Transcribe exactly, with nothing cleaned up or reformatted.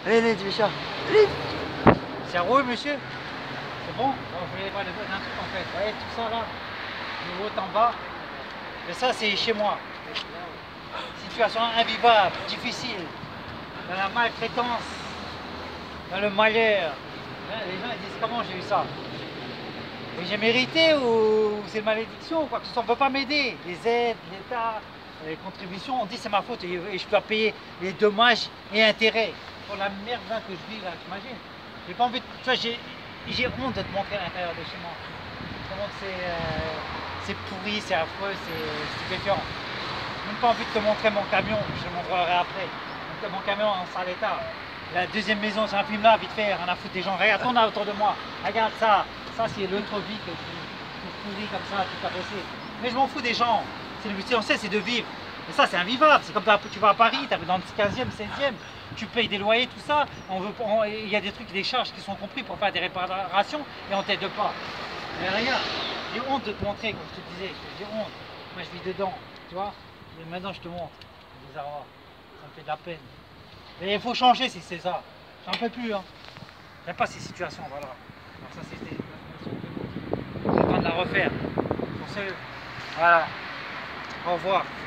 Allez, allez, Richard. Allez. Ça roule, monsieur? C'est bon? Alors, je voulais voir le un truc en fait. Vous voyez tout ça là, de haut en bas. Et ça, c'est chez moi. Situation invivable, difficile, dans la maltraitance, dans le malheur. Les gens ils disent comment j'ai eu ça? Et j'ai mérité ou c'est une malédiction ou quoi que ce soit? On ne peut pas m'aider. Les aides, l'État, les contributions, on dit c'est ma faute et je dois payer les dommages et intérêts pour la merde que je vis là, t'imagines? J'ai pas envie de... Tu vois, j'ai honte de te montrer à l'intérieur de chez moi. Comment c'est euh, pourri, c'est affreux, c'est stupéfiant. J'ai même pas envie de te montrer mon camion, je te montrerai après. Donc, mon camion en sale état. La deuxième maison, c'est un film là, vite fait, rien à foutre des gens. Regarde, tourne autour de moi. Regarde ça. Ça, c'est l'autre vie que tu pourris comme ça, tout cabossé. Mais je m'en fous des gens. Le but, on sait, c'est de vivre. Et ça, c'est invivable. C'est comme tu vas à Paris, tu es dans le quinzième, seizième, tu payes des loyers, tout ça. On veut, on, il y a des trucs, des charges qui sont compris pour faire des réparations et on t'aide pas. Mais regarde, j'ai honte de te montrer, comme je te disais. J'ai honte. Moi, je vis dedans, tu vois. Et maintenant, je te montre. Ça me fait de la peine. Mais il faut changer si c'est ça. J'en peux plus. Hein. J'aime pas ces situations, voilà. Alors ça, c'était une situation de la refaire. Pour ce... Voilà. Au revoir.